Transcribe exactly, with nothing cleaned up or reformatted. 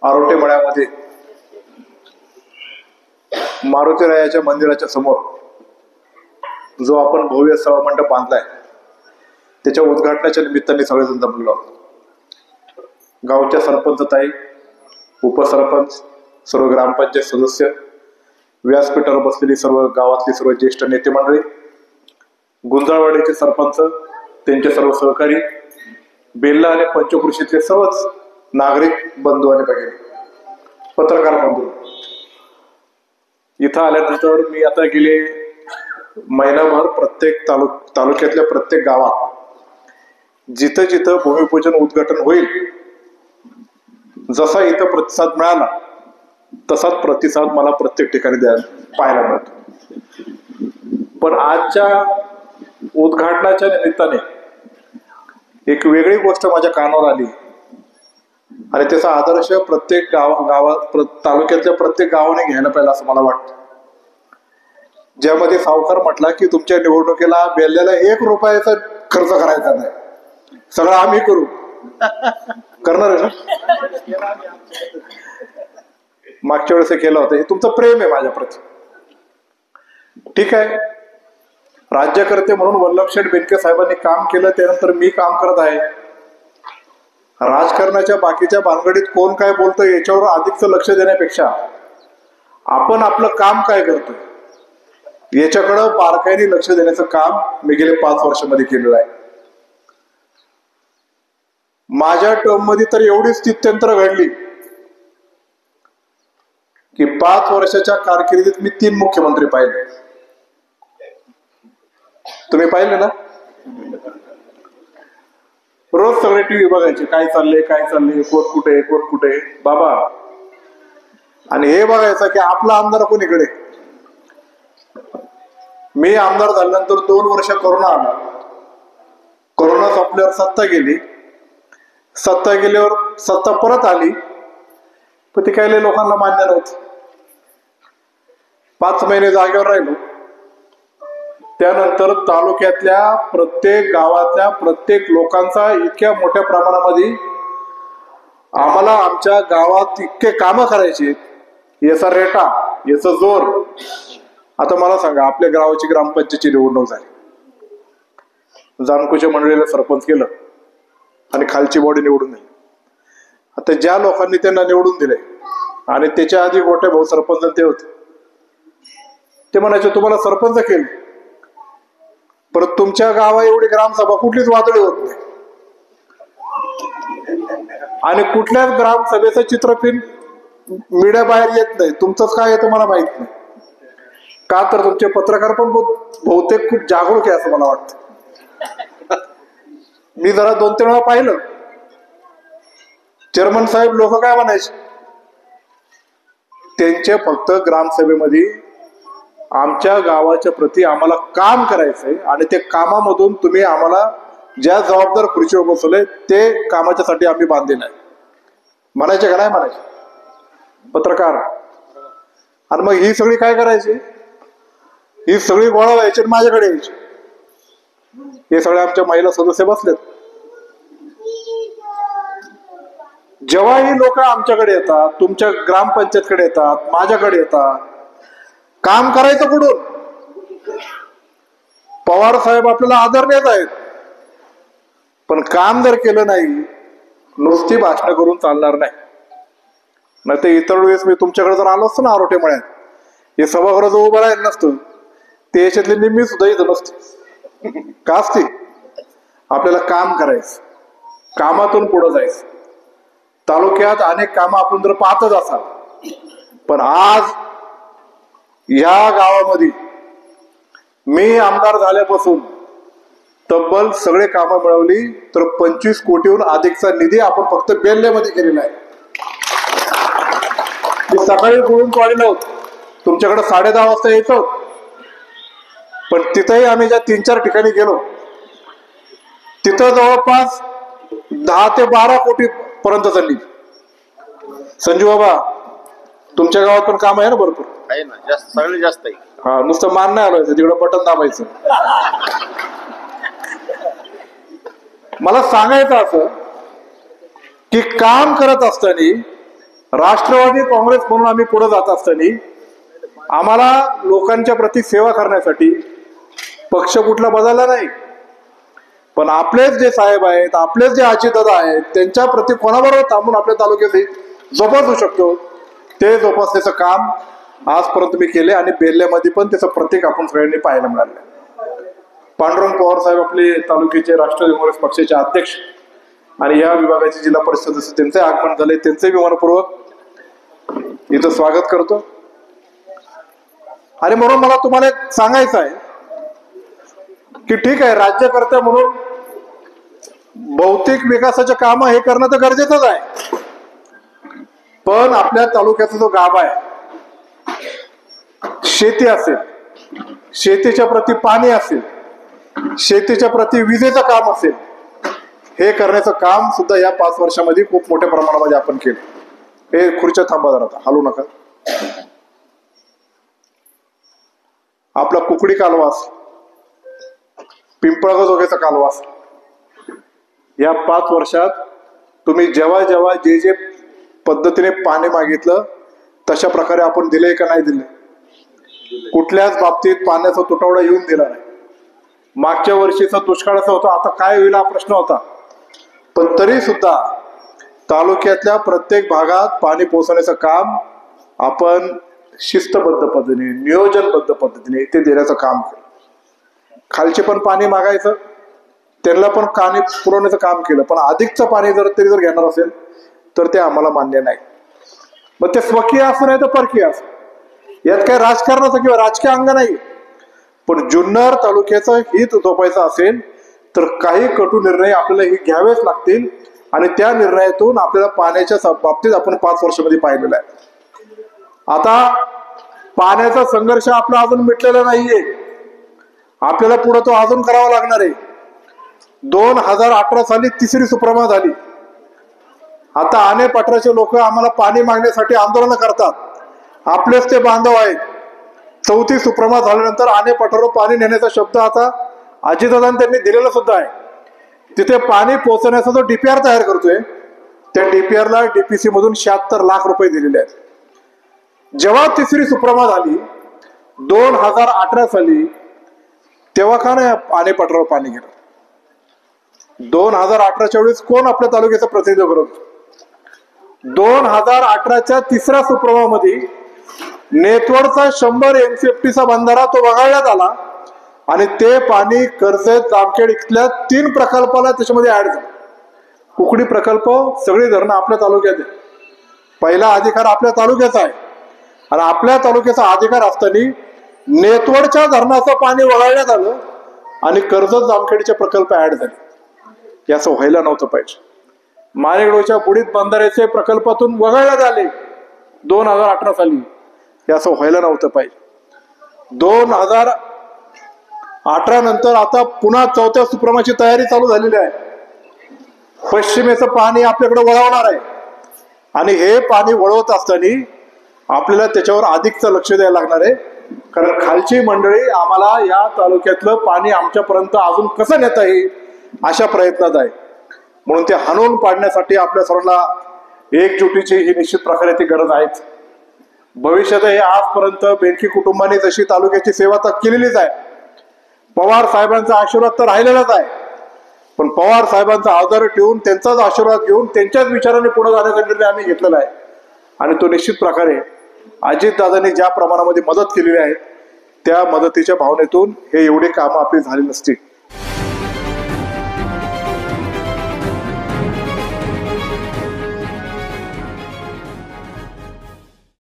आरोटे मळ्यामध्ये मारुतीरायाच्या मंदिराच्या समोर जो आपण भव्य सभा मंडप बांधलाय त्याच्या उद्घाटनाच्या निमित्ताने सगळेजण जमलेलो आहोत. गावच्या सरपंच ताई, उपसरपंच, सर्व ग्रामपंचायत सदस्य, व्यासपीठावर बसलेली सर्व गावातली सर्व ज्येष्ठ नेते मंडळी, गुंजाळवाडीचे सरपंच, त्यांचे सर्व सहकारी, बेल्ला आणि पंचकृषीतले सर्वच नागरिक बंधू आणि भगिनी, पत्रकार बंधू, इथं आल्यानंतर मी आता गेले महिनाभर प्रत्येक तालुक तालुक्यातल्या प्रत्येक गावात जिथं जिथं भूमिपूजन उद्घाटन होईल जसा इथं प्रतिसाद मिळाला तसाच प्रतिसाद मला प्रत्येक ठिकाणी द्यायला पाहायला मिळतो. पण आजच्या उद्घाटनाच्या निमित्ताने एक वेगळी गोष्ट माझ्या कानावर आली आणि त्याचा आदर्श प्रत्येक गाव गावात तालुक्यातल्या प्रत्येक गावाने घ्यायला पाहिजे असं मला वाटतं. ज्यामध्ये सावकार म्हटला की तुमच्या निवडणुकीला बेल्ल्याला एक रुपयाचा खर्च करायचा नाही, सगळं आम्ही करू. करणार आहे ना? मागच्या वेळेस केलं होतं. हे तुमचं प्रेम आहे माझ्याप्रती. ठीक आहे, राज्यकर्ते म्हणून वल्लभशेठ बेनके साहेबांनी काम केलं, त्यानंतर मी काम करत आहे. राजकारणाच्या बाकीच्या भानगडीत कोण काय बोलतोय याच्यावर अधिकच लक्ष देण्यापेक्षा आपण आपलं काम काय करतोय याच्याकडं बारकाईने लक्ष देण्याचं काम मी गेले पाच वर्षामध्ये केलेलं आहे. माझ्या टर्म मध्ये तर एवढी स्थित्यंतर घडली की पाच वर्षाच्या कारकिर्दीत मी तीन मुख्यमंत्री पाहिले. तुम्ही पाहिले ना? रोज सगळे टीव्ही बघायचे, काय चाललंय काय चाललंय, कोण कुठे कोण कुठे बाबा. आणि हे बघायचं की आपला आमदार कोणीकडे. मी आमदार झाल्यानंतर दोन वर्ष कोरोना आला. कोरोना संपल्यावर सत्ता गेली. सत्ता गेल्यावर सत्ता परत आली, पण ती काही लोकांना मान्य नव्हती. पाच महिने जागेवर राहिलो. त्यानंतर तालुक्यातल्या प्रत्येक गावातल्या प्रत्येक लोकांचा इतक्या मोठ्या प्रमाणामध्ये आम्हाला आमच्या गावात इतके कामं करायचे, याचा रेटा, याचा जोर. आता मला सांगा, आपल्या गावाची ग्रामपंचायतीची निवडणूक झाली, जानकोच्या मंडळीला सरपंच केलं आणि खालची बॉडी निवडून दिली. आता ज्या लोकांनी त्यांना निवडून दिले आणि त्याच्या आधी गोटे भाऊ सरपंच ते होते, ते म्हणायचे तुम्हाला सरपंच केले, परत तुमच्या गावा एवढी ग्रामसभा कुठलीच वादळी होत नाही आणि कुठल्याच ग्रामसभेचं चित्रफित मीडिया बाहेर येत नाही. तुमचंच काय येतं मला माहित नाही का, तर तुमचे पत्रकार पण बहुतेक खूप जागरूक आहे असं मला वाटतं. मी जरा दोन तीन वेळा पाहिलं, चेअरमन साहेब लोक काय म्हणायचे, त्यांचे फक्त ग्रामसभेमध्ये आमच्या गावाच्या प्रती आम्हाला काम करायचंय आणि ते कामामधून तुम्ही आम्हाला ज्या जबाबदार खुर्चीवर बसवले ते कामाच्यासाठी आम्ही बांधले नाही म्हणायचे का नाही म्हणायचे पत्रकार. आणि मग ही सगळी काय करायची, ही सगळी गोळा व्हायची आणि माझ्याकडे यायची. हे सगळे आमच्या महिला सदस्य बसलेत. जेव्हा ही लोक आमच्याकडे येतात, तुमच्या ग्रामपंचायतकडे येतात, माझ्याकडे येतात, काम करायचं कुठून? पवार साहेब आपल्याला आदरणीय आहेत, पण काम जर केलं नाही, नुसती भाषण करून चालणार नाही. नाही तर इतर वेळेस मी तुमच्याकडे जर आलो असतो ना आरोटे मळ्यात, हे सभागृह उभं राहिलं नसतं, ते याच्यातली निम्मी सुद्धा इथं नसते. का असते? आपल्याला काम करायचं, कामातून पुढे जायचं. तालुक्यात अनेक कामं आपण जर पाहतच असाल, पण आज या गावामध्ये मी आमदार झाल्यापासून तब्बल सगळे कामं मिळवली तर पंचवीस कोटीहून अधिकचा निधी आपण फक्त बेल्ल्यामध्ये केलेला आहे. मी सकाळी गुळून वाढलं होत, तुमच्याकडे साडे दहा वाजता यायचो, पण तिथंही आम्ही ज्या तीन चार ठिकाणी गेलो तिथं जवळपास दहा ते बारा कोटी पर्यंत चालली. संजू बाबा, तुमच्या गावात पण काम आहे ना भरपूर? आहे ना, जास्त, सगळे जास्त आहे. हा, नुसतं मान नाही आलं तिकडं बटन दाबायचं. मला सांगायचं असं की काम करत असताना राष्ट्रवादी काँग्रेस म्हणून आम्ही पुढे जात असताना आम्हाला लोकांच्या प्रति सेवा करण्यासाठी पक्ष कुठला बदलला नाही, पण आपलेच जे साहेब आहेत, आपलेच जे अजितदादा आहेत, त्यांच्या प्रति कोणाबरोबर थांबून आपल्या तालुक्यात जोपासू शकतो ते जोपासण्याचं काम आजपर्यंत मी केले आणि बेल्ल्यामध्ये पण त्याचं प्रतीक आपण सगळ्यांनी पाहायला मिळालं. पांडुरंग पवार साहेब आपले तालुक्याचे राष्ट्रवादी काँग्रेस पक्षाचे अध्यक्ष आणि या विभागाचे जिल्हा परिषद सदस्य, त्यांचे आगमन झाले, त्यांचे विमानपूर्वक इथं स्वागत करतो. आणि म्हणून मला तुम्हाला एक सांगायचं आहे की ठीक आहे, राज्यकर्ते म्हणून भौतिक विकासाचे काम हे करणं तर गरजेचंच आहे, पण आपल्या तालुक्याचा जो गाभा आहे, शेती असेल, शेतीच्या प्रति पाणी असेल, शेतीच्या प्रति विजेचं काम असेल, हे करण्याचं काम सुद्धा या पाच वर्षामध्ये खूप मोठ्या प्रमाणामध्ये आपण केलं. हे खुर्च्या थांबा जरा, हलू नका. आपला कुकडी कालवास, पिंपळगाव कालवास, या पाच वर्षात तुम्ही जेव्हा जेव्हा जे जे पद्धतीने पाणी मागितलं तशा प्रकारे आपण दिले का नाही दिले? कुठल्याच बाबतीत पाण्याचा तुटवडा येऊन दिला नाही. मागच्या वर्षीचा दुष्काळाचा होता, आता काय होईल हा प्रश्न होता, पण तरी सुद्धा तालुक्यातल्या प्रत्येक भागात पाणी पोहोचवण्याचं काम आपण शिस्तबद्ध पद्धतीने, नियोजनबद्ध पद्धतीने ते देण्याचं काम केलं. खालचे पण पाणी मागायचं, त्यांना पण पाणी पुरवण्याचं काम केलं, पण अधिकचं पाणी जर तरी जर घेणार असेल तर ते आम्हाला मान्य नाही. मग ते स्वकीय असं नाही तर परकीय असं, यात काही राजकारणाचं किंवा राजकीय अंग नाही, पण जुन्नर तालुक्याचं हित जोपायचं असेल तर काही कटू निर्णय आपल्याला हे घ्यावेच लागतील आणि त्या निर्णयातून आपल्याला पाण्याच्या बाबतीत आपण पाच वर्षामध्ये पाहिलेलं आहे. आता पाण्याचा संघर्ष आपला अजून मिटलेला नाहीये, आपल्याला पुढे तो अजून करावा लागणार आहे. दोन हजार अठरा साली तिसरी सुप्रमा झाली. आता आणे पठाराचे लोक आम्हाला पाणी मागण्यासाठी आंदोलन करतात, आपलेच ते बांधव आहेत. चौथी सुप्रमा झाल्यानंतर आणे पठारावर पाणी नेण्याचा शब्द आता अजितदादांनी त्यांनी दिलेला सुद्धा आहे. तिथे पाणी पोहोचण्याचा जो डीपीआर तयार करतोय त्या डीपीआर ला डीपीसी मधून शहात्तर लाख रुपये दिलेले आहेत. जेव्हा तिसरी सुप्रमा झाली दोन हजार अठरा साली, तेव्हा का नाही आणे पठारावर पाणी गेलं? दोन हजार अठराच्या वेळेस कोण आपल्या तालुक्याचं प्रतिनिधित्व करत? दोन हजार अठराच्या तिसऱ्या सुप्रमामध्ये नेतवडचा शंभर एमसीएफटीचा बंधारा तो वगळण्यात आला आणि ते पाणी कर्जत, जामखेड इथल्या तीन प्रकल्पाला त्याच्यामध्ये ऍड झालं. कुकडी प्रकल्प, सगळी धरणं आपल्या तालुक्यात आहे. पहिला अधिकार आपल्या तालुक्याचा आहे आणि आपल्या तालुक्याचा अधिकार असताना नेतवडच्या धरणाचं पाणी वगळण्यात आलं आणि कर्जत, जामखेडचे प्रकल्प ऍड झाले. याचं व्हायला नव्हतं पाहिजे. माणिकडोच्या बुडीत बंधाऱ्याचे प्रकल्पातून वगळण्यात आले दोन हजार अठरा साली, याचं व्हायला नव्हतं पाहिजे. दोन हजार अठरा नंतर आता पुन्हा चौथ्या सुप्रमाची तयारी चालू झालेली आहे. पश्चिमेचं पाणी आपल्याकडे वळवणार आहे आणि हे पाणी वळवत असताना आपल्याला त्याच्यावर अधिकचं लक्ष द्यायला लागणार आहे, कारण खालची मंडळी आम्हाला या तालुक्यातलं पाणी आमच्यापर्यंत अजून कसं नेता येईल अशा प्रयत्नात आहे. म्हणून ते हाणून पाडण्यासाठी आपल्या सर्वांना एकजुटीची ही निश्चित प्रकारे ती गरज आहेच. भविष्यात हे आजपर्यंत बेनकी कुटुंबाने जशी तालुक्याची सेवा तर केलेलीच आहे, पवार साहेबांचा आशीर्वाद तर राहिलेलाच आहे, पण पवार साहेबांचा आदर ठेवून त्यांचाच आशीर्वाद घेऊन त्यांच्याच विचाराने पुढे जाण्याचा निर्णय आम्ही घेतलेला आहे. आणि तो निश्चित प्रकारे अजितदादांनी ज्या प्रमाणामध्ये मदत केलेली आहे त्या मदतीच्या भावनेतून हे एवढे कामं आपली झाली नसतील.